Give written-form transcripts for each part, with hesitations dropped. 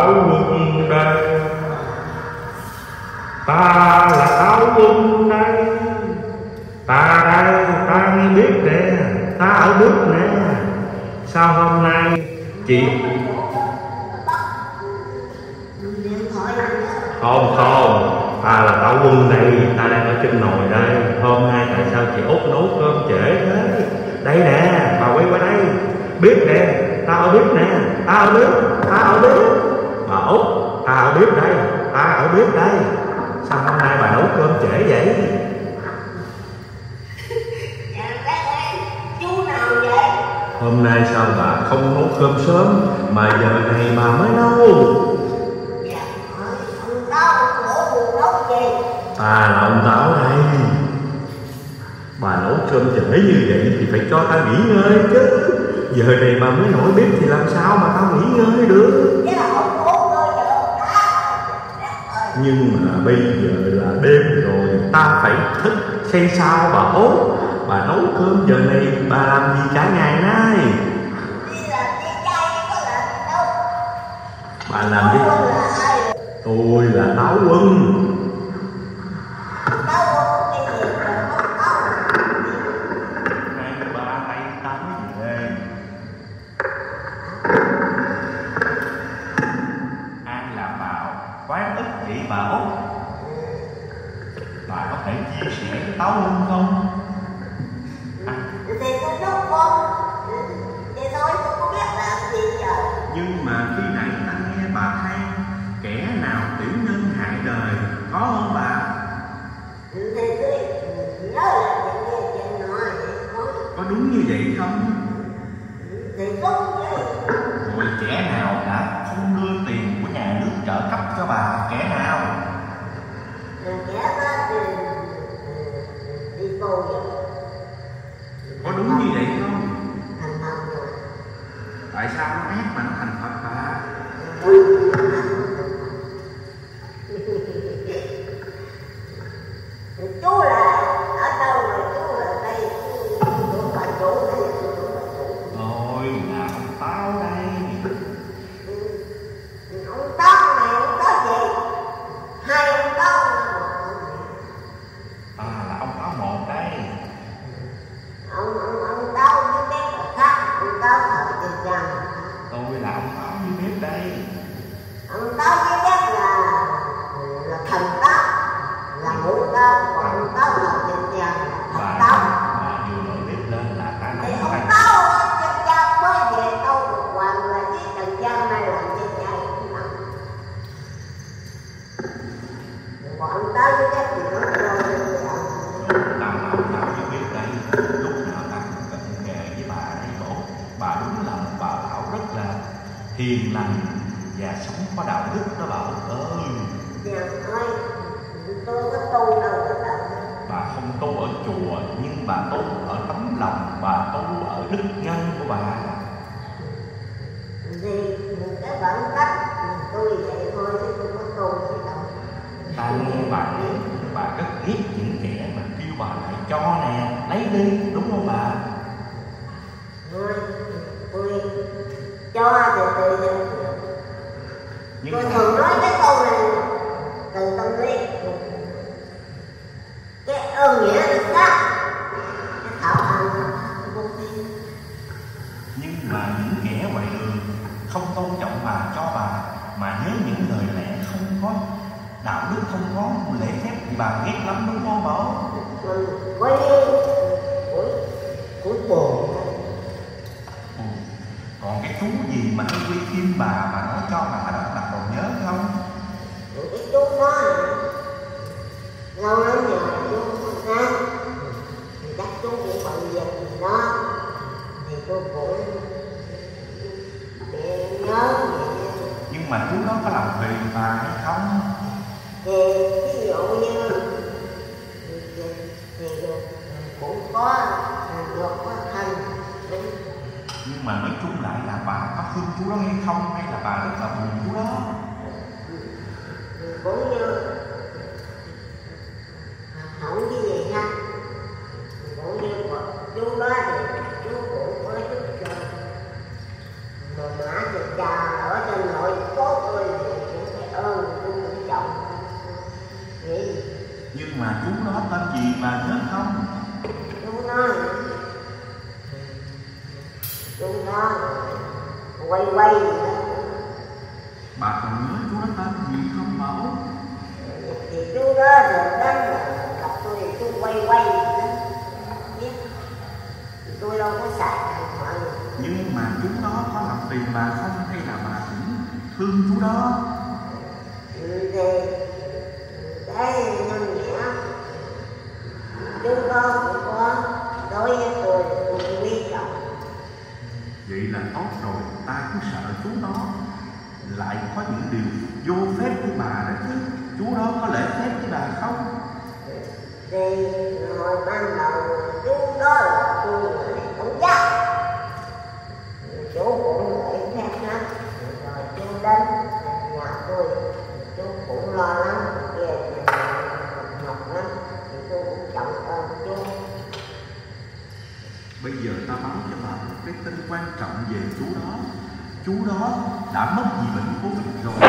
Táo Quân đây, ta là Táo Quân đây. Ta đây, ta nghe biết nè, ta ở Đức nè. Sao hôm nay chị không, ta là Táo Quân đây, ta đang ở trên nồi đây. Hôm nay tại sao chị Út nấu cơm trễ thế? Đây nè, bà quay qua đây. Biết nè, ta ở Đức nè, ta ở Đức. Bà Út, ta ở Đức đây. Sao hôm nay bà nấu cơm trễ vậy? Hôm nay sao bà không nấu cơm sớm mà giờ này bà mới nấu? Ta là ông Táo đây. Bà nấu cơm trễ như vậy thì phải cho ta nghỉ ngơi chứ. Giờ này bà mới nổi bếp thì làm sao mà tao nghỉ ngơi được? Nhưng mà bây giờ là đêm rồi, ta phải thức xây sao bà Út. Bà nấu cơm giờ này bà làm gì cả ngày nay? Bà làm gì? Tôi là Táo Quân. Quán ức chị bà Út, bà có thể chia sẻ với Táo Quân không? Thì tôi giúp con, thì thôi tôi không biết làm gì giờ. Nhưng mà khi nãy ta nghe bà than kẻ nào tiểu nhân hại đời, có không bà? Thì tôi nhớ là chuyện nọ có đúng như vậy không? Thì đúng vậy. Rồi kẻ nào đã không đưa tiền của nhà nước trợ cấp cho bà, kẻ nào? Kẻ đó thì đi tù vậy. Có đúng như vậy không? Thành Phật rồi. Tại sao nó ép mà nó thành Phật bà? Chú là ở đâu rồi, chú là đây, chú bà chủ đây. Tôi là ông Táo đây. Ông Táo này, ông Táo gì? Hai ông Táo. Ta là ông Táo một đây. Ông Táo với bếp là khác, ông Táo ở trên trần. Tôi là ông Táo với bếp đây. Ông Táo với bếp là thần Táo, là ngũ Táo, còn ông Táo ở trên trần, thần Táo. Bà vừa nổi bếp lên là ta nấu Thì tay. ông Táo ở trên trần mới về đâu được hoàng là với Trần Giang này làm trên trần. Còn ông Táo với bếp thì nó rồi. Ta là ông Táo với bếp đây. Lúc nào ta cũng cận nghề với bà đây cổ. Bà đúng là một bà Thảo rất là hiền lành và sống có đạo đức đó bà Út ơi. Dạ ơi, tôi có tu đâu có đâu. Bà không tu ở chùa nhưng bà tu ở tấm lòng, bà tu ở đức nhân của bà. Thì cái bản cách tôi vậy thôi chứ tôi có tu gì đâu. Ta nghe bà nói bà rất ghét những kẻ mà kêu bà lại cho nè, lấy đi, đúng không bà? Thôi, tôi cho thì tự nhiên. Tôi thường nói cái câu này từ tâm lý. Cái ơn nghĩa nó khác, cái thảo ăn vô tin. Nhưng mà những kẻ ngoài đường không tôn trọng bà, cho bà mà nhớ những lời lẽ không có đạo đức, không có lễ phép thì bà ghét lắm, đúng không bà? Cuối bồ. Còn cái chú gì mà nó quy kim bà mà nó cho bà đặt đồ nhớ không? Cái chú đó lâu lắm rồi chú không ra. Chắc chú cũng bận việc gì đó thì tôi cũng để nhớ vậy. Nhưng mà chú đó có làm phiền bà hay không? Thì ví dụ như thì cũng có được có thân. Nhưng mà nói chung lại là bà có thương chú đó hay không, hay là bà rất là buồn chú đó? Cũng như không cái gì ha, cũng như chú đó thì chú cũng có giúp cho mà mã thì trà ở trên nội phố tôi bà nhớ không? Chú nó quay gì đó. Bà còn nhớ chú đó tên gì không Bảo? Thì chú đó được đó, gặp tôi thì chú quay gì đó. Biết. Tôi đâu có xài điện thoại. Nhưng mà chú đó có làm phiền bà không hay là bà cũng thương chú đó? Thì cái nhân nghĩa chú đó cũng có đối với tôi cũng biết rồi. Vậy là tốt rồi, ta cứ sợ chú đó lại có những điều vô phép với bà đó chứ. Chú đó có lễ phép với bà không? Thì hồi ban đầu chú đó là tôi người không chắc. Chú cũng lễ phép lắm. Rồi chú đến nhà tôi, chú cũng lo lắm. Về học lắm, thì tôi cũng trọng ơn chú. Bây giờ ta báo cho bà một cái tin quan trọng về chú đó. Chú đó đã mất vì bệnh Covid rồi.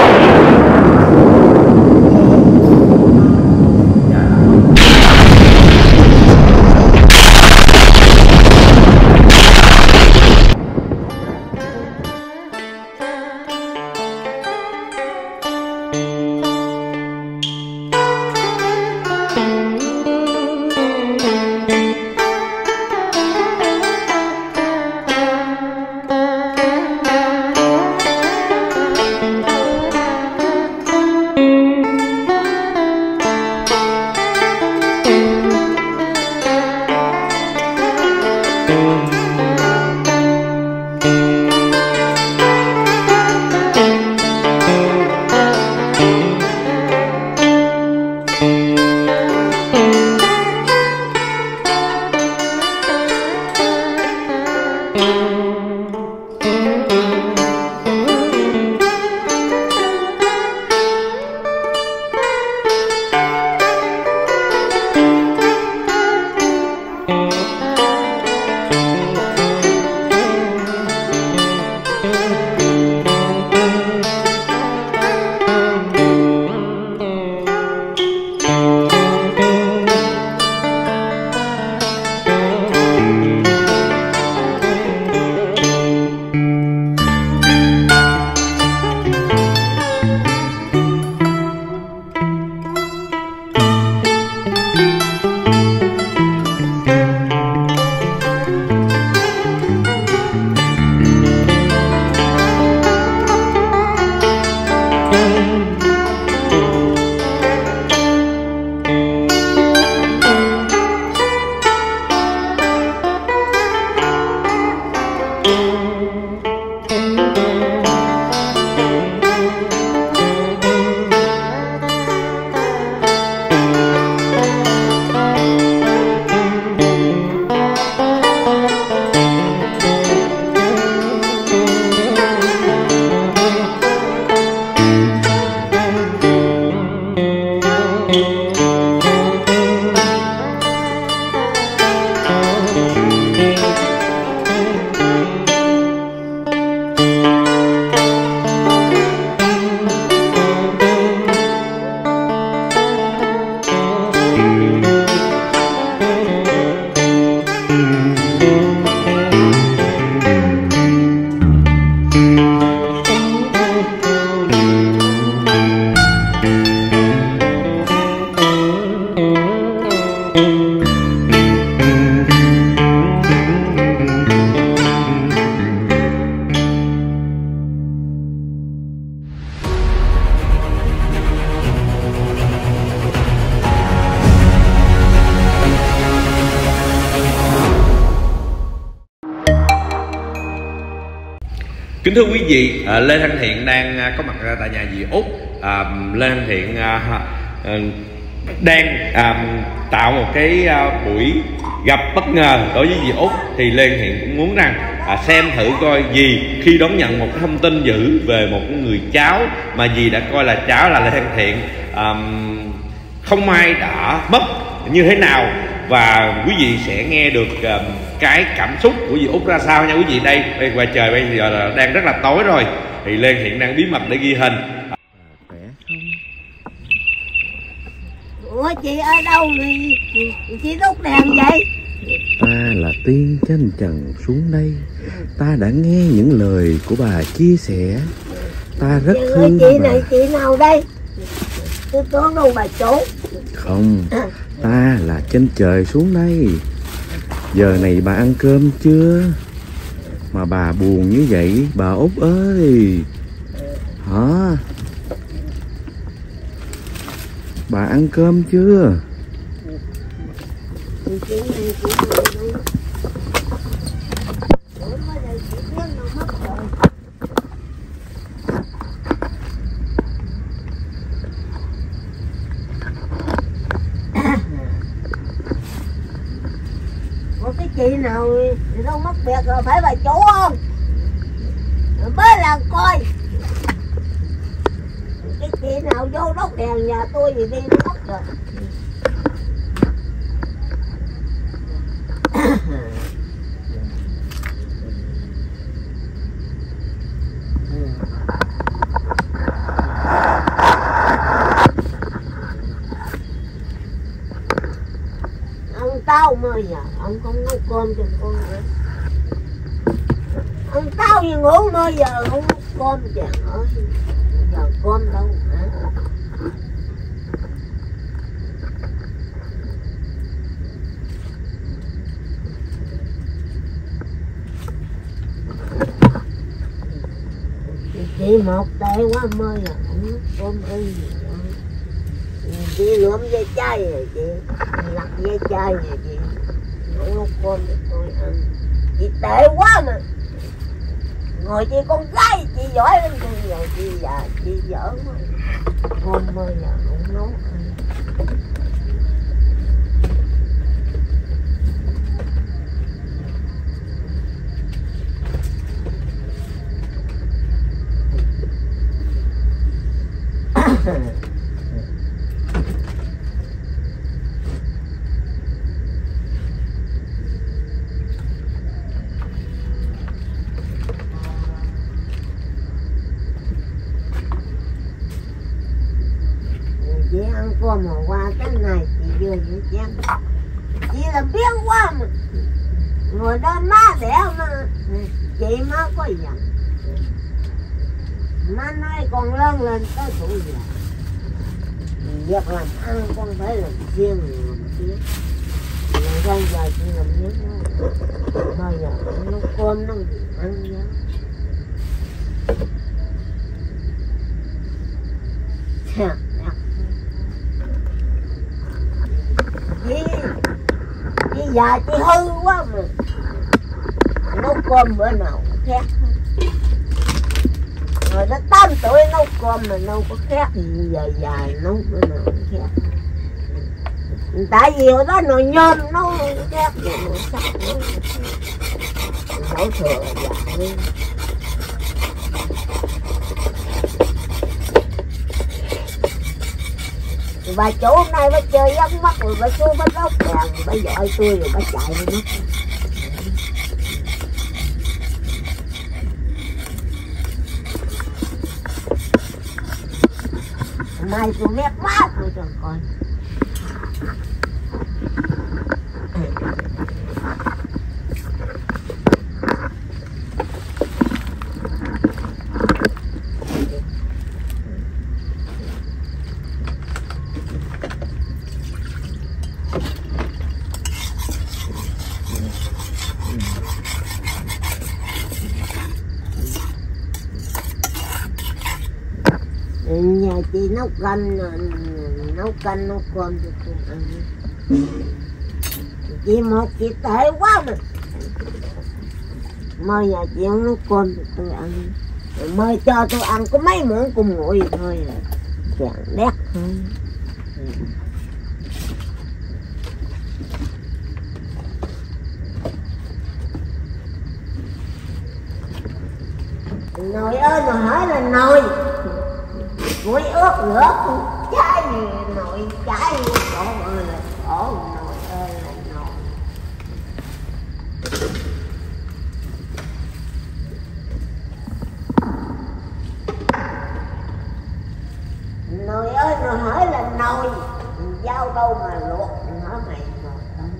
Kính thưa quý vị, Lê Thanh Thiện đang có mặt tại nhà dì Út. Lê Thanh Thiện đang tạo một cái buổi gặp bất ngờ đối với dì Út. Thì Lê Thanh Thiện cũng muốn rằng xem thử coi dì khi đón nhận một cái thông tin dữ về một người cháu mà dì đã coi là cháu là Lê Thanh Thiện không may đã mất như thế nào, và quý vị sẽ nghe được cái cảm xúc của dì Út ra sao nha quý vị. Đây ngoài trời bây giờ là đang rất là tối rồi, thì Lê Thiện đang bí mật để ghi hình. Út Ủa chị ở đâu thì chị đốt đèn vậy? Ta là tiên trên trần xuống đây. Ta đã nghe những lời của bà chia sẻ. Ta rất thương chị bà. này chị nào đây? Tôi tưởng đâu bà chủ. Không, ta là trên trời xuống đây. Giờ này bà ăn cơm chưa? Mà bà buồn như vậy, bà Út ơi. Hả? Bà ăn cơm chưa? Chị này chị đây. Ủa mới đây chị biết nó mất rồi. Ủa cái chị nào đâu mất biệt rồi, phải bà chủ không? Mới là coi cái chị nào vô đốt đèn nhà tôi gì đi nó mất rồi. Ông Tao mới giờ ông không nấu cơm cho con nữa. Ông Tao như ngủ mới giờ không nấu cơm chàng ơi. Giờ cơm đâu hả? Chị một tệ quá mới giờ không nấu cơm ơi. Chị lượm dây chai rồi chị lặt dây chai rồi chị không nấu cơm cho tôi ăn. Chị tệ quá mà. Ngồi chị con gái chị giỏi lắm, tôi giờ chị già chị dở quá. Cơm mới giờ không nấu ăn. Chị ăn cơm mà qua cái này chị vừa với chén. Chị là biến quá mà. Ngồi đó má đẻ mà. Chị má có giận. Má nói con lớn lên tới tuổi già. Việc làm ăn con phải làm riêng làm riêng. Rồi con giờ chị làm miếng đó. Bây giờ nó cơm nó ăn nhá. Chị già chị hư quá mà. Nấu cơm bữa nào cũng khác. Rồi nó 8 tuổi nấu cơm mà nấu có khác gì giờ dài nấu bữa nào cũng khác. Tại vì hồi đó nồi nhôm nấu khác rồi nồi sắt nấu. Nấu thừa già hơn. Bà chủ hôm nay bà chơi vắng mắt rồi bà xuống bà đốt đèn rồi bà gọi tôi rồi bà chạy đi mất. Hôm nay tôi ghét má tôi rồi coi. Nhà chị nấu canh nấu cơm cho tôi ăn. Chị một chị tệ quá mà. Mới nhà chị không nấu cơm cho tôi ăn. Rồi mới cho tôi ăn có mấy muỗng cùng nguội thôi là chàng đét thôi. Nồi ơi mà hỏi là nồi. Mũi ướt rửa con trái gì nồi trái gì khổ ơi là khổ, nồi ơi là nồi. Nồi ơi mà hỏi là nồi. dao đâu mà luộc nó mày rồi không.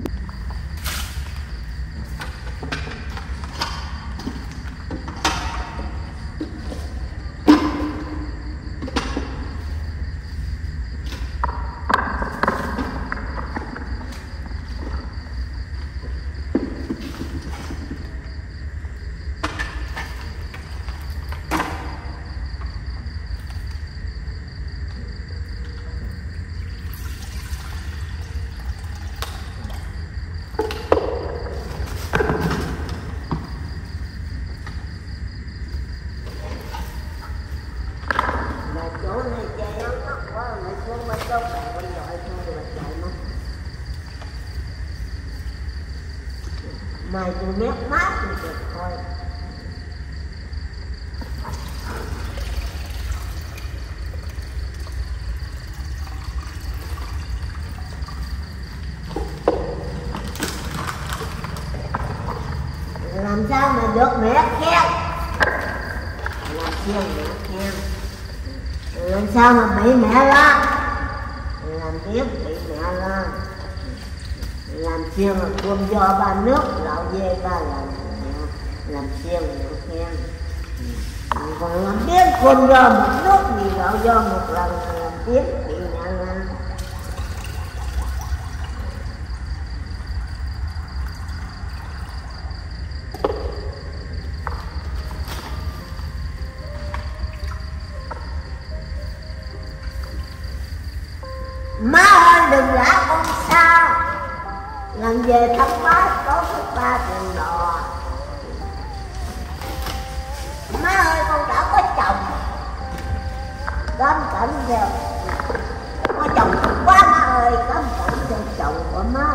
Mày tôi mét mát thì được thôi. Làm sao mà được mẹ khen, làm sao mẹ khen, làm sao mà bị mẹ la, làm tiếp bị mẹ la, làm chiên là cơm do ba nước, gạo dê ba làm chiên là khen, còn làm tiếp cơm do một nước thì gạo do một lần làm tiếp bị mẹ la. Má ơi đừng gả con xa, làm về thăm má có thức ba tiền đò. Má ơi con đã có chồng, cám cảnh theo có chồng quá má ơi, cám cảnh theo chồng của má.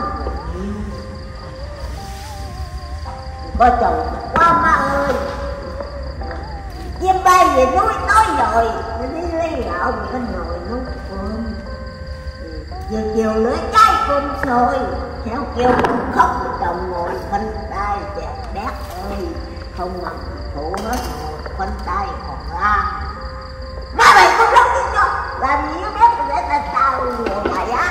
Có chồng quá má ơi, chim bay về núi nói rồi, đi lấy gạo về cái nồi nấu cơm. Chiều chiều lưỡi trái cơm sôi, theo kêu con khóc rồi chồng ngồi khoanh tay chẹt đét ơi, không mặc phụ hết ngồi khoanh tay còn la. Má mày không giống như nhau, làm gì biết để ta sao nhiều mày á.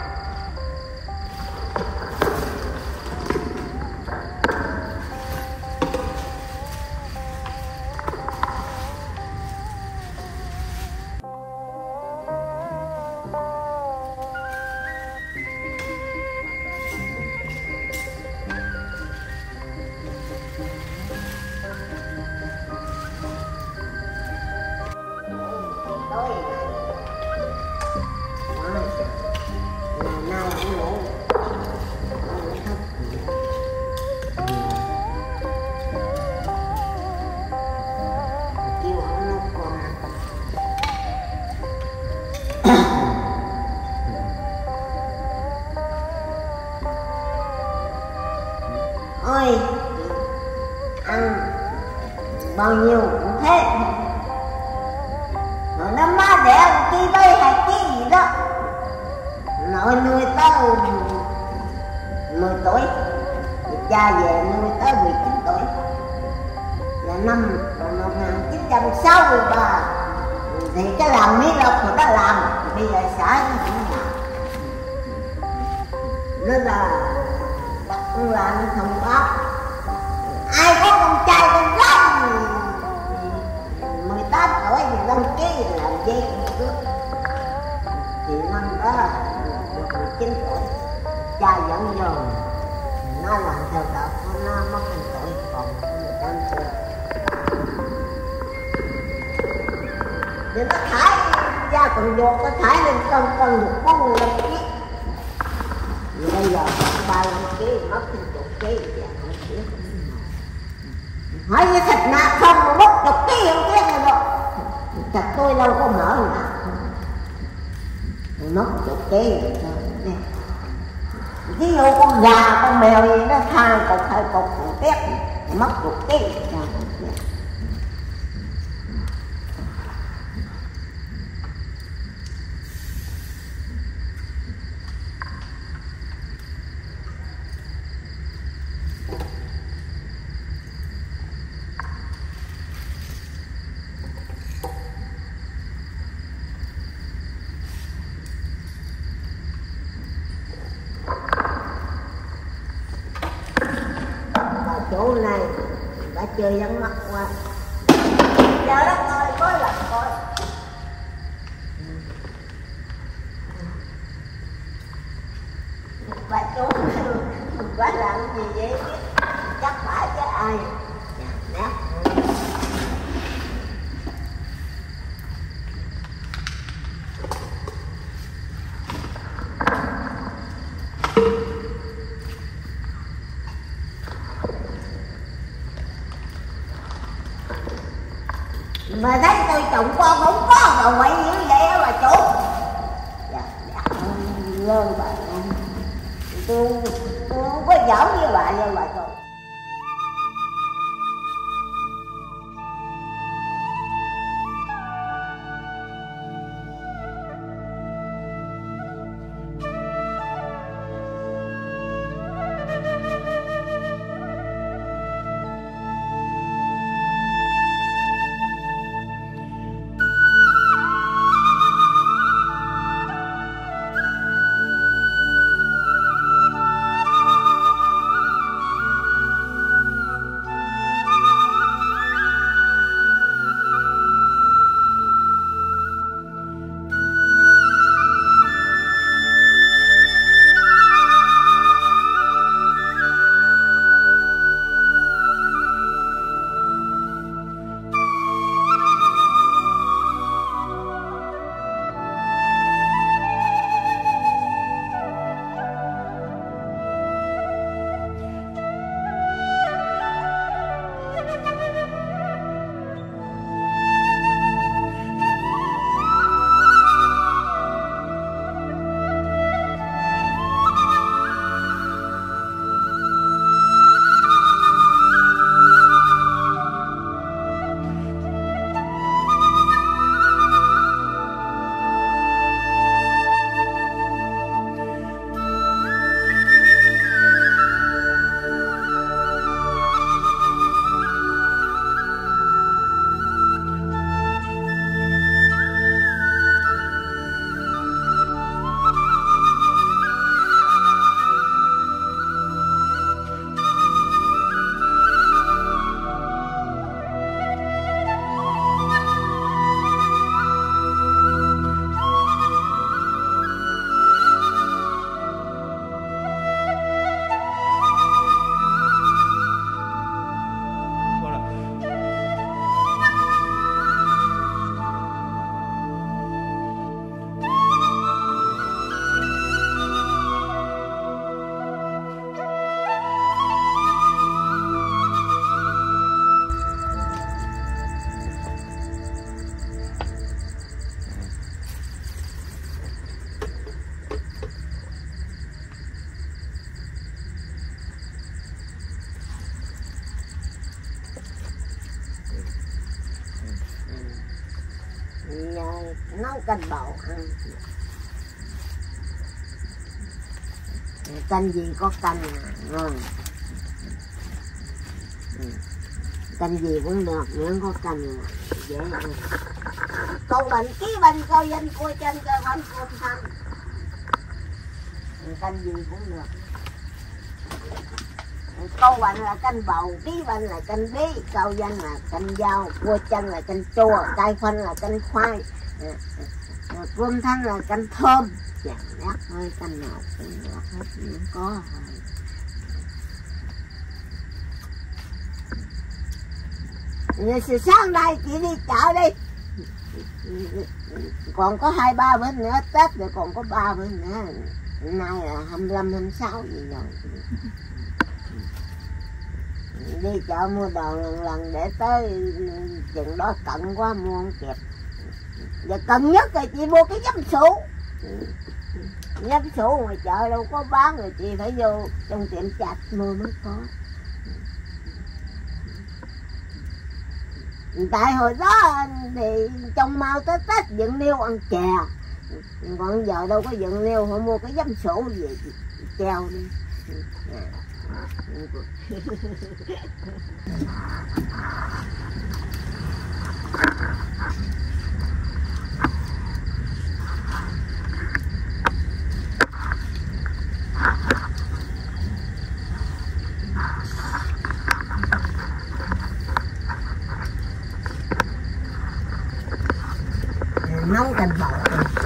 Ôi, ăn bao nhiêu cũng thế. Rồi nó má đẻ chi đây hay chi gì đó. Nội nuôi tao 10 tuổi, cha về nuôi tao 19 tuổi. Là năm 1963 thì cái làm Mỹ Lộc người ta làm, bây giờ xã nó cũng làm. Nó là con làm thông báo ai có con trai con gái 18 tuổi thì đăng ký làm dây con cước. Thì năm đó được 19 tuổi cha dẫn vô, nó làm theo đạo của nó mất 1 tuổi còn 18 tuổi. Để nó thải ra còn vô, nó thải lên cân được 45 kg. Bây giờ 35 kg mất 10 kg và không biết. Hỏi như thịt nạc không mà mất 10 kg không biết rồi đâu. Thịt tôi đâu có mỡ nè. Mất 10 kg rồi sao? Ví dụ con gà, con mèo gì nó than cục hay cục cũng biết, mất 10 kg rồi sao? chỗ này đã chơi vắng mắt quá. Giờ đó coi có lần coi. Bà chú bà làm gì vậy? Chắc phải chứ ai. Nè. Mà thấy tôi trụng con không có đồ quậy như vậy á bà chủ. Dạ, lơ bà tôi không có giỡn với bà đâu bà chủ. Nấu canh bầu ăn. Canh gì có canh ngon. Canh gì cũng được, miễn có canh dễ ăn. Câu bệnh ký bệnh câu danh cua chân cơ bản cua thân. Canh gì cũng được. Câu bệnh là canh bầu, ký bệnh là canh bí, câu danh là canh dao, cua chân là canh chua, cay phân là canh khoai, cơm thanh là canh thơm. Dạ, đắt thôi, canh nào cũng được hết, cũng có rồi. Rồi sáng nay chị đi chợ đi. Còn có 2-3 bữa nữa Tết rồi, còn có 3 bữa nữa. Nay là 25-26 gì rồi. Đi chợ mua đồ lần để tới chừng đó cận quá mua không kịp. Và cần nhất là chị mua cái giấm sủ. Giấm sủ ngoài chợ đâu có bán, rồi chị phải vô trong tiệm chạch mua mới có. Tại hồi đó thì trồng mau tới Tết dựng nêu ăn chè, còn giờ đâu có dựng nêu, họ mua cái giấm sủ về treo đi. không cần bỏ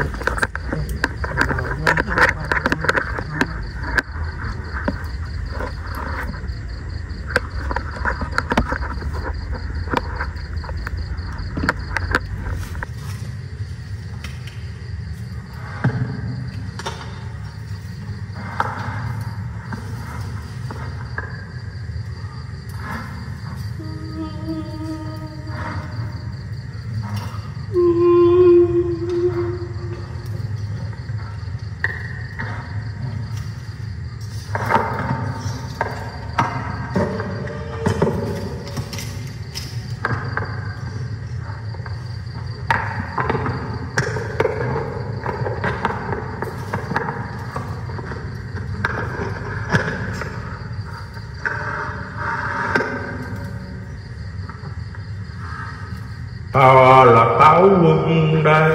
Ta là Táo Quân đây,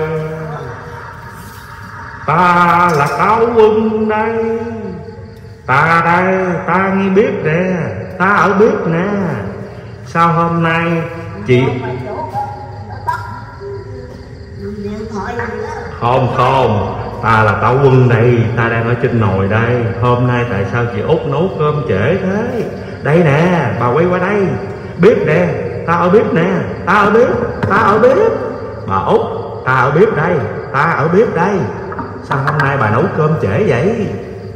ta là Táo Quân đây, ta đây, ta nghe biết nè, ta ở biết nè. Sao hôm nay chị không, ta là Táo Quân đây, ta đang ở trên nồi đây. Hôm nay tại sao chị Út nấu cơm trễ thế? Đây nè, bà quay qua đây, biết nè, ta ở bếp nè, ta ở bếp, ta ở bếp. Bà Út, ta ở bếp đây, ta ở bếp đây. Sao hôm nay bà nấu cơm trễ vậy?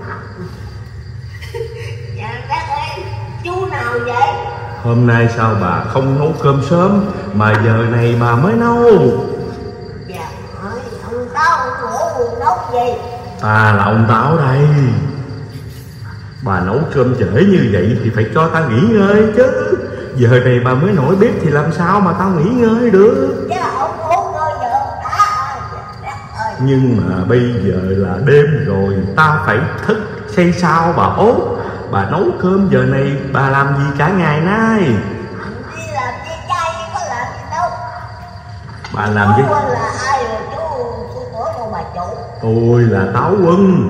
Dạ bác ơi, chú nào vậy? Hôm nay sao bà không nấu cơm sớm mà giờ này bà mới nấu? Dạ ơi, ông Táo ông ngủ nấu gì? Ta là ông Táo đây. Bà nấu cơm trễ như vậy thì phải cho ta nghỉ ngơi chứ. Giờ này bà mới nổi bếp thì làm sao mà tao nghỉ ngơi được? Chứ ông ngủ ngơi giờ ông đã ơi. Nhưng mà bây giờ là đêm rồi, ta phải thức xây sao bà Út? Bà nấu cơm giờ này bà làm gì cả ngày nay? Đi làm chi chay có làm gì đâu. Bà làm gì? Chú là ai rồi chú tưởng đâu bà chủ. Tôi là Táo Quân.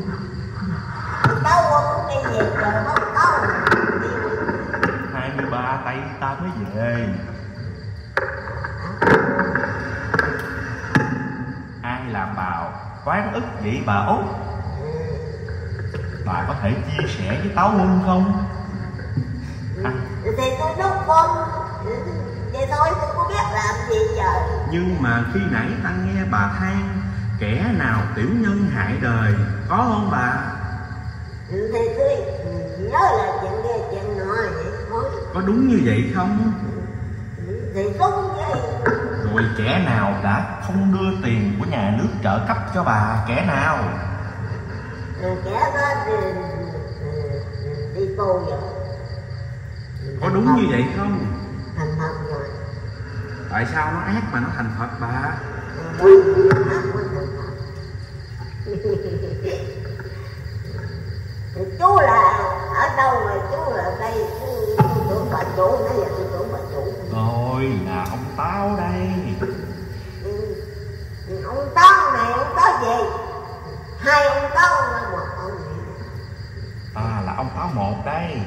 Táo Quân đi về trời không Táo. 23 tây ta mới về. Ai làm bào oán ức vậy bà Út? Bà có thể chia sẻ với Táo Quân không? Thì tôi nấu cơm vậy thôi, tôi có biết làm gì trời. Nhưng mà khi nãy ta nghe bà than kẻ nào tiểu nhân hại đời, có không bà? Thì tôi nhớ là chuyện kia chuyện nọ vậy thôi. Có đúng như vậy không? Thì đúng vậy. Rồi kẻ nào đã không đưa tiền của nhà nước trợ cấp cho bà? Kẻ nào? Kẻ đó thì đi tù vậy. Có đúng như vậy không? Thành thật rồi. Tại sao nó ác mà nó thành Phật bà? Chú là ở đâu mà chú là đây? Tôi tưởng bà chủ, nãy giờ tôi tưởng bà chủ. Tôi là ông Táo đây. Ông Táo này, ông Táo gì? Hai ông Táo một ông gì? Ta là ông Táo một đây.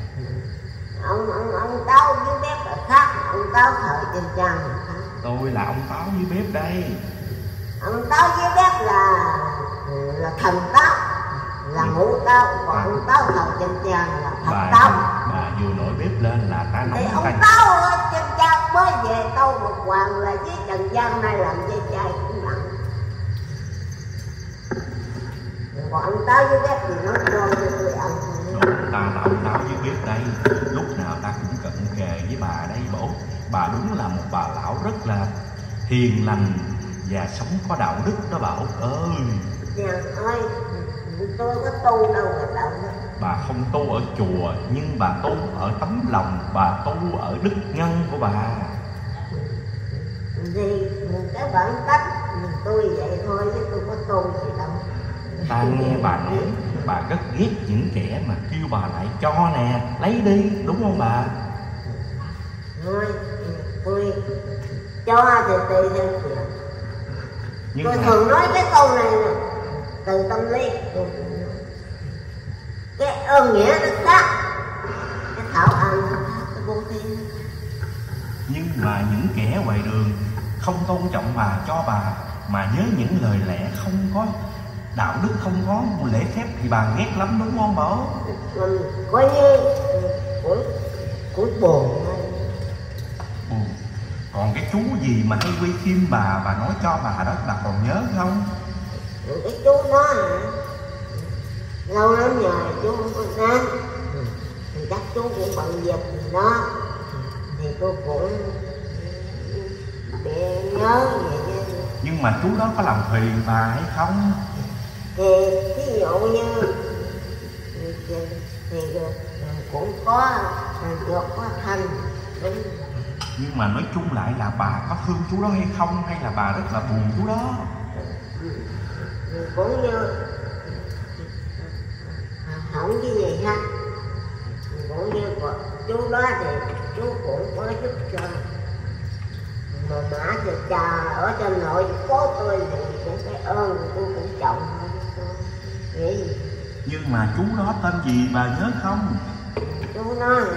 Ông Táo dưới bếp là khác, ông Táo thợ trên trang là khác. Tôi là ông Táo dưới bếp đây. Ông Táo dưới bếp là thần Táo, là ngũ Táo, còn ông Táo thợ trên trang là Phật Táo. Bà vừa nổi bếp lên là ta nóng thì ông tay. Táo ở trên trang mới về tâu một hoàng là với Trần Giang nay làm dây chai cũng nặng. Còn ông Táo dưới bếp thì nói cho tôi ăn. Ta là ông Táo dưới bếp đây. Lúc nào ta cũng cận kề với bà đây bà Út. Bà đúng là một bà lão rất là hiền lành và sống có đạo đức đó bà Út ơi. Dạ ơi, tôi có tu đâu mà đạo đức. Bà không tu ở chùa nhưng bà tu ở tấm lòng, bà tu ở đức nhân của bà. Thì cái bản tánh mình tôi vậy thôi chứ tôi có tu gì đâu. Ta nghe bà nói bà rất ghét những kẻ mà kêu bà lại cho nè, lấy đi, đúng không bà? Thôi, tôi cho thì tùy theo chuyện. Nhưng Tôi mà thường nói cái câu này nè, từ tâm lý. Cái ơn nghĩa nó khác, cái thảo ăn nó khác, cái vô thiên. nhưng mà những kẻ ngoài đường không tôn trọng bà, cho bà mà với những lời lẽ không có đạo đức, không có lễ phép thì bà ghét lắm đúng không bà Út? Coi như cũng buồn. Buồn. Còn cái chú gì mà hay quay phim bà nói cho bà đó, bà còn nhớ không? Cái chú đó hả? Lâu lắm rồi chú không có đến. Thì chắc chú cũng bận việc gì đó. Thì tôi cũng bị nhớ vậy chứ. Nhưng mà chú đó có làm phiền bà hay không? Thì ví dụ như thì cũng có được có thân đúng. Nhưng mà nói chung lại là bà có thương chú đó hay không, hay là bà rất là buồn chú đó? Cũng như không cái gì hết. Cũng như chú đó thì chú cũng có giúp cho mà mã cho cha ở trên nội phố tôi thì cũng phải ơn, tôi cũng trọng vậy. Nhưng mà chú đó tên gì bà nhớ không? Chú đó hả?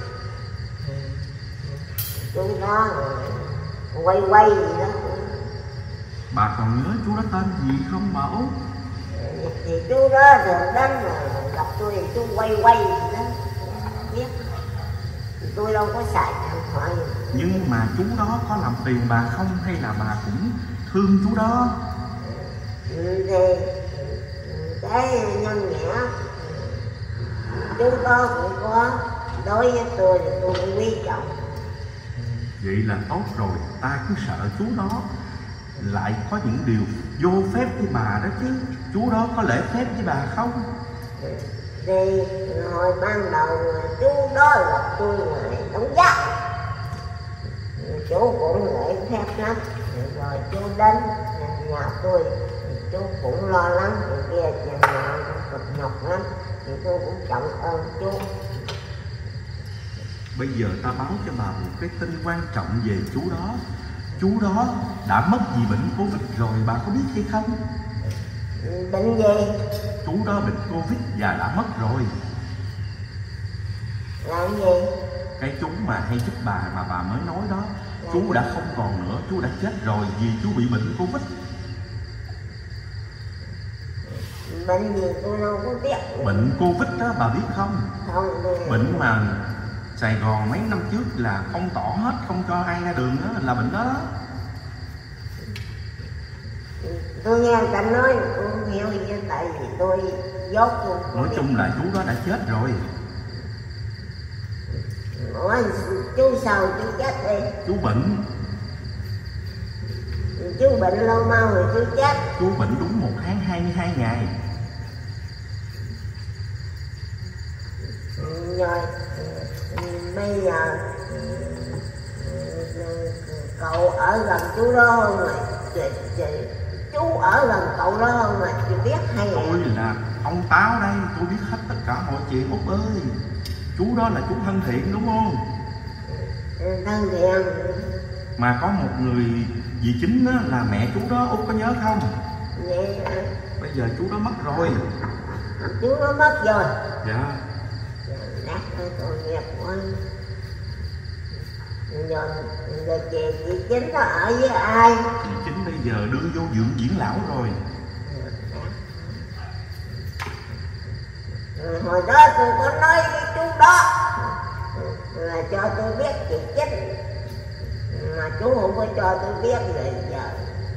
Chú đó quay gì đó. Bà còn nhớ chú đó tên gì không bà Út? Thì chú đó thường đến mà gặp tôi thì chú quay gì đó biết. Tôi đâu có xài điện thoại. Nhưng mà chú đó có làm phiền bà không, hay là bà cũng thương chú đó? Thì cái nhân nghĩa chú đó cũng có đối với tôi thì tôi cũng quý trọng. Vậy là tốt rồi, ta cứ sợ chú đó lại có những điều vô phép với bà đó chứ. Chú đó có lễ phép với bà không? Thì hồi ban đầu chú đó gặp tôi ngoài Đống Giác, chú cũng lễ phép lắm. Rồi chú đến nhà tôi thì chú cũng lo lắng thì kia nhà cực nhọc lắm, thì tôi cũng trọng ơn chú. Bây giờ ta báo cho bà một cái tin quan trọng về chú đó. Chú đó đã mất vì bệnh Covid rồi, bà có biết hay không? Bệnh gì? Chú đó bệnh Covid và đã mất rồi. Làm gì? Cái chú mà hay giúp bà mà bà mới nói đó, chú đã không còn nữa, chú đã chết rồi vì chú bị bệnh Covid. Bệnh gì tôi đâu có biết. Bệnh Covid đó bà biết không? Không. Bệnh mà Sài Gòn mấy năm trước là phong tỏa hết, không cho ai ra đường đó, là bệnh đó đó. Tôi nghe người ta nói tôi không hiểu gì, tại vì tôi dốt luôn. Nói chung là chú đó đã chết rồi. Ủa chú sao chú chết đi? Chú bệnh. Chú bệnh lâu mau rồi chú chết. Chú bệnh đúng 1 tháng 22 ngày. Rồi bây giờ cậu ở gần chú đó không rồi? Chú ở gần cậu đó không mà chị biết hay là... Tôi là ông Táo đây, tôi biết hết tất cả mọi chuyện Út ơi. Chú đó là chú thân thiện đúng không? Thân thiện. Mà có một người dì chính đó là mẹ chú đó, Út có nhớ không? Vậy hả? Bây giờ chú đó mất rồi. Chú nó mất rồi. Dạ. Nát thôi tội nghiệp quá. Rồi chị chính nó ở với ai? Dì chính bây giờ đưa vô dưỡng dưỡng lão rồi. Hồi đó tôi có nói với chú đó là cho tôi biết chị chính, mà chú không có cho tôi biết rồi giờ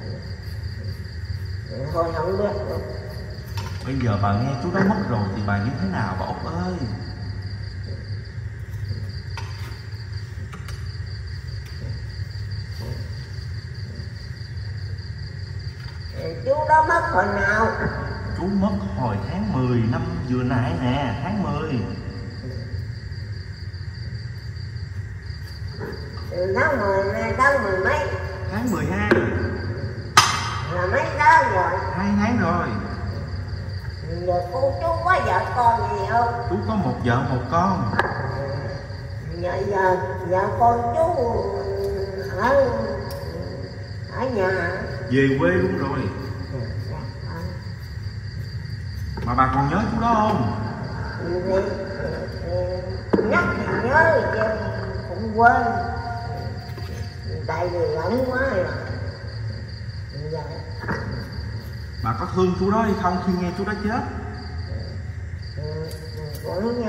thôi không biết nữa. Bây giờ bà nghe chú đó mất rồi thì bà như thế nào bà Út ơi? Chú đó mất hồi nào? Chú mất hồi tháng 10 năm vừa nãy nè, tháng 10. Tháng 10 này, tháng 10 mấy? Tháng 12. Là mấy tháng rồi? 2 tháng rồi. Giờ chú có vợ con gì không? Chú có một vợ một con. Giờ vợ con chú ở nhà. Về quê luôn rồi. Mà bà còn nhớ chú đó không? Nhắc thì nhớ chứ cũng quên. tại vì lẫn quá rồi. Dạ. Bà có thương chú đó hay không khi nghe chú đó chết? Cũng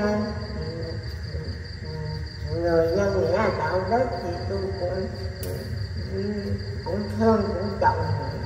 người nhân nghĩa đạo đức thì tôi cũng thương, cũng trọng,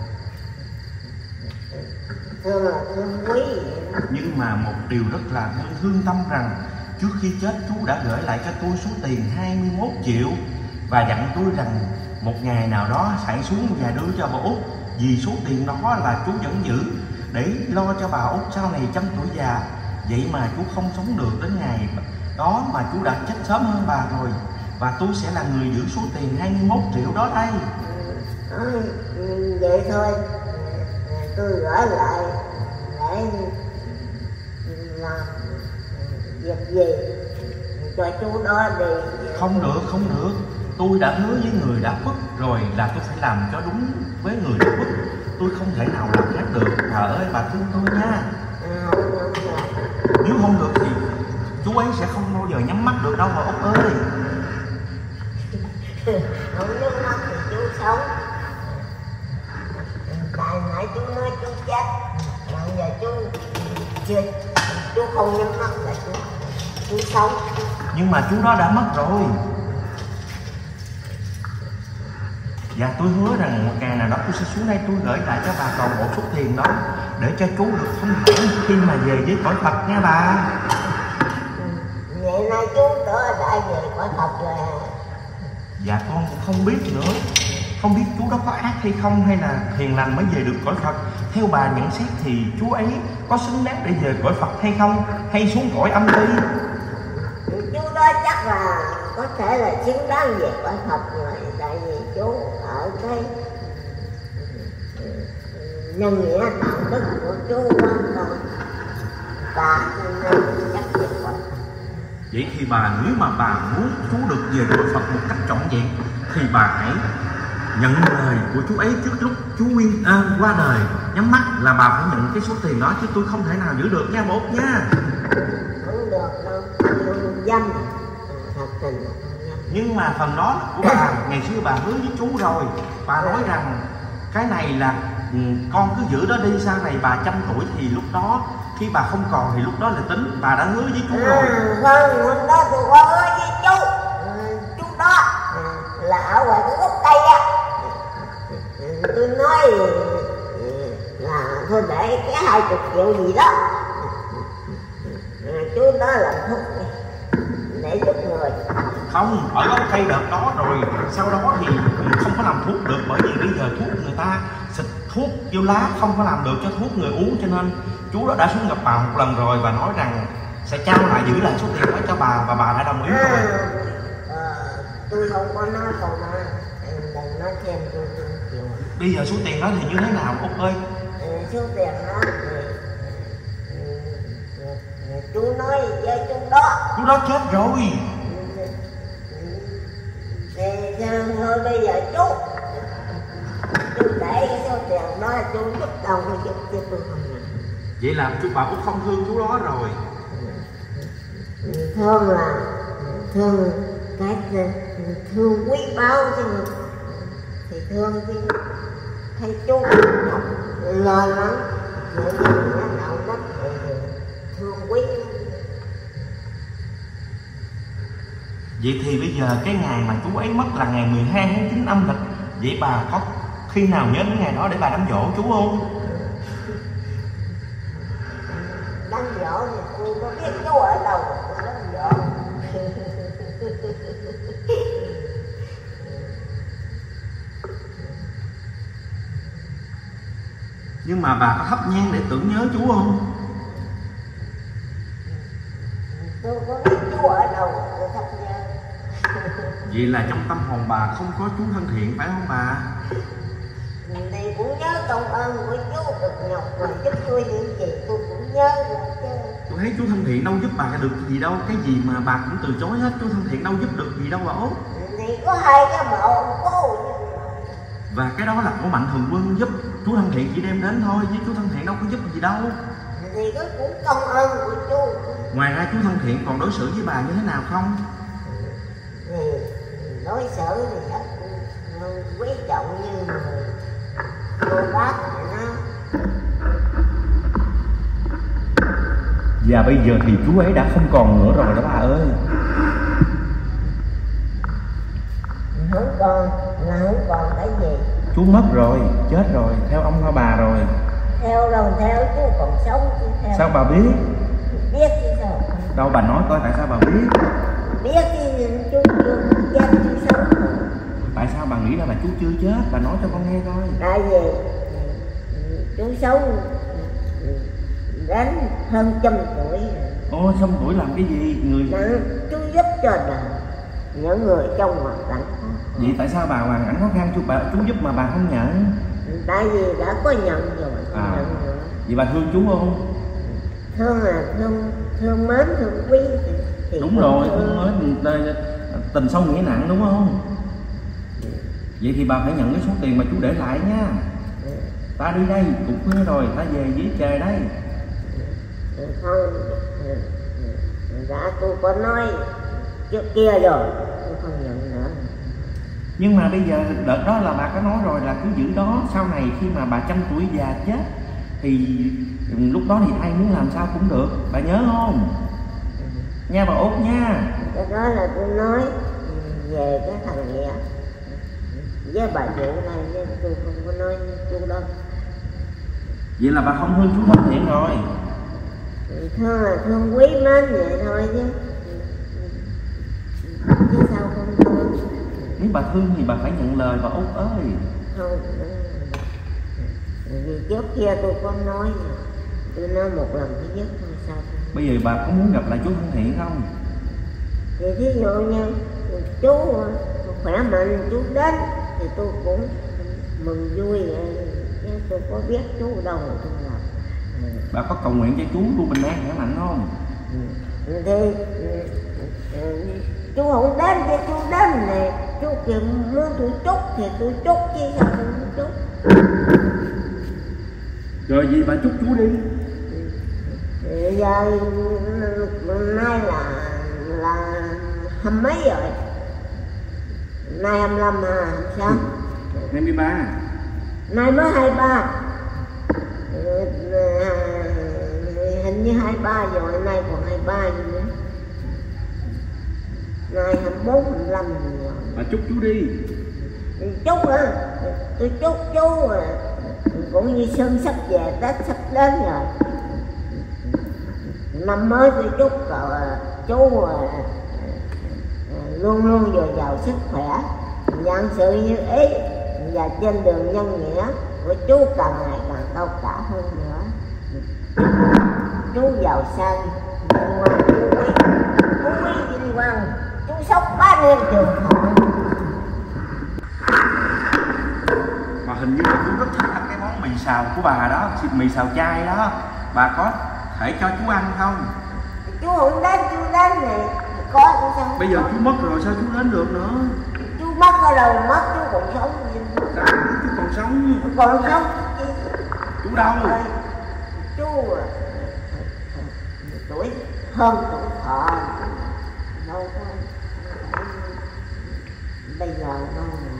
thương là thương quý vậy đó. Nhưng mà một điều rất là thương tâm rằng trước khi chết chú đã gửi lại cho tôi số tiền 21 triệu và dặn tôi rằng một ngày nào đó hãy xuống và đưa cho bà Út, vì số tiền đó là chú vẫn giữ để lo cho bà Út sau này trăm tuổi già. Vậy mà chú không sống được đến ngày đó mà chú đã chết sớm hơn bà rồi, và tôi sẽ là người giữ số tiền 21 triệu đó đây. Vậy thôi, tôi gửi lại để làm việc gì cho chú đó đi. Không được, tôi đã hứa với người đã khuất rồi là tôi phải làm cho đúng với người đã khuất, tôi không thể nào làm khác được. Bà ơi, bà thương tôi nha. Nếu không được thì chú ấy sẽ không bao giờ nhắm mắt được đâu bà Út ơi. Không nhắm mắt thì chú sống. Tại nãy chú nói chú chết, bây giờ chú không nhắm mắt là chú sống. Nhưng mà chú đó đã mất rồi. Và tôi hứa rằng một ngày nào đó tôi sẽ xuống đây tôi gửi lại cho bà toàn bộ số tiền đó để cho chú được thanh thản khi mà về với cõi Phật nha bà. Ngày nay chú đã về cõi Phật rồi. Dạ con cũng không biết nữa. Không biết chú đó có ác hay không, hay là hiền lành mới về được cõi Phật. Theo bà nhận xét thì chú ấy có xứng đáng để về cõi Phật hay không, hay xuống cõi âm ti? Chú đó chắc là có thể là xứng đáng về cõi Phật rồi. Tại vì chú ở cái nhân nghĩa đạo đức của chú quan trọng, và nên chắc về cõi Phật. Vậy thì nếu mà bà muốn chú được về cõi Phật một cách trọn vẹn thì bà hãy nhận lời của chú ấy trước lúc chú Nguyên qua đời. Nhắm mắt là bà phải nhận cái số tiền đó, chứ tôi không thể nào giữ được nha bố nha. Không được đâu, dâm thật tình. Nhưng mà phần đó của bà ngày xưa bà hứa với chú rồi. Bà nói rằng cái này là con cứ giữ đó đi, sau này bà 100 tuổi thì lúc đó khi bà không còn thì lúc đó là tính. Bà đã hứa với chú rồi. Vâng, hôm đó tôi có hứa với chú. Chú đó là ở ngoài cái gốc cây á. Tôi nói là thôi để cái 20 triệu gì đó. Chú đó làm thuốc để giúp người. Không, ở gốc cây đợt đó rồi, sau đó thì không có làm thuốc được, bởi vì bây giờ thuốc người ta xịt thuốc vô lá không có làm được cho thuốc người uống, cho nên chú đó đã xuống gặp bà một lần rồi và nói rằng sẽ trao lại, giữ lại số tiền đó cho bà, và bà đã đồng ý rồi. Tôi không có nói câu đó, đừng nói thêm tôi chịu. Bây giờ số tiền đó thì như thế nào Út ơi? Số tiền đó chú nói với chú đó. Chú đó chết rồi. Thì thôi bây giờ chú để cái số tiền đó chú giúp đâu có giúp cho tôi không. Vậy là bà Út không thương chú đó rồi. Thương là thương cái thương quý báu chứ, thì thương chứ thấy chú lời lắm để nó đạo đức thì thương quý. Vậy thì bây giờ cái ngày mà chú ấy mất là ngày 12 tháng 9 âm lịch. Vậy bà có khi nào nhớ đến ngày đó để bà đám dỗ chú không? Đám dỗ thì tôi có biết chú ở đâu tôi đám dỗ. Nhưng mà bà có thắp nhang để tưởng nhớ chú không? Tôi có biết chú ở đâu tôi thắp nhang. Vậy là trong tâm hồn bà không có chú thân thiện phải không bà? Thì cũng nhớ công ơn của chú cực nhọc mà giúp tôi những gì tôi cũng nhớ rồi chứ. Tôi thấy chú thân thiện đâu giúp bà được gì đâu. Cái gì mà bà cũng từ chối hết. Chú thân thiện đâu giúp được gì đâu bà Út. Thì có hai cái mộ cô. Và cái đó là của Mạnh Thường Quân giúp. Chú thân thiện chỉ đem đến thôi, chứ chú thân thiện đâu có giúp gì đâu. Thì có cũng công ơn của chú. Ngoài ra chú thân thiện còn đối xử với bà như thế nào không? Thì đối xử thì thương quý trọng như người cô bác vậy đó. Và bây giờ thì chú ấy đã không còn nữa rồi đó ba ơi. Không còn là không còn cái gì. Chú mất rồi, chết rồi, theo ông hay bà rồi? Theo đâu theo, chú còn sống chứ theo. Sao bà biết? Biết chứ sao? Đâu bà nói coi tại sao bà biết? Biết chứ chú chưa chết chú sống. Tại sao bà nghĩ là chú chưa chết? Bà nói cho con nghe coi. Tại vì chú sống đến hơn 100 tuổi. Ồ, xong tuổi làm cái gì? Người... Chú giúp cho đời những người trong hoàn cảnh. Vậy tại sao bà hoàn cảnh khó khăn chú giúp mà bà không nhận? Tại vì đã có nhận rồi. Nhận rồi. Vậy bà thương chú không? Thương là thương mến, thương quý thì đúng rồi, thương mến, tình sâu nghĩa nặng đúng không? Vậy thì bà phải nhận cái số tiền mà chú để lại nha. Ta đi đây, cũng khuya rồi, ta về dưới trời đây. Không, đã tôi có nói trước kia rồi, tôi không nhận nữa. Nhưng mà bây giờ đợt đó là bà có nói rồi là cứ giữ đó. Sau này khi mà bà 100 tuổi già chết thì lúc đó thì ai muốn làm sao cũng được. Bà nhớ không? Nha bà Út nha. Cái đó là tôi nói về cái thằng Nghĩa với bà Vũ này, nên tôi không có nói chú đâu. Vậy là bà không thương chú Thân Thiện rồi. Thương là thương quý mến vậy thôi chứ sao không thương. Nếu bà thương thì bà phải nhận lời bà Út ơi. Không, vì trước kia tôi có nói, tôi nói một lần thứ nhất thôi sao không. Bây giờ bà có muốn gặp lại chú Thân Thiện không? Thì thí dụ như chú khỏe mạnh chú đến thì tôi cũng mừng vui vậy. Tôi có biết chú đâu mà tôi làm. Bà có cầu nguyện cho chú luôn bình an khỏe mạnh không? Thì chú không đến thì chú đến này, chú kêu muốn tôi chúc thì tôi chúc chứ sao không chúc. Rồi gì bà chúc chú đi. Giờ nay là 20 mấy rồi. Nay 25 à, sao? 23. Nay mới 23. Hình như 23 rồi, nay còn 23 nữa. Nay 24, 25 rồi. Bà chúc chú đi. Chúc hả? Tôi chúc chú cũng như xuân sắp về, Tết sắp đến rồi. Năm mới tôi chúc chú luôn luôn dồi dào sức khỏe, vạn sự như ý, và trên đường nhân nghĩa của chú càng ngày càng cao cả hơn nữa. Chú giàu sang vinh quang, phú quý vinh quang, chú sống 3 niên trường thọ. Mà hình như là chú rất thích ăn cái món mì xào của bà đó, mì xào chay đó. Bà có thể cho chú ăn không? Chú không đến, chú đến này có chú sao? Bây giờ chú mất rồi sao chú đến được nữa? Chú mất ở đâu mất, chú còn sống. Sao chú còn sống? Còn sống Chú đâu? Chú tuổi hơn tuổi thọ đâu có bây giờ đâu.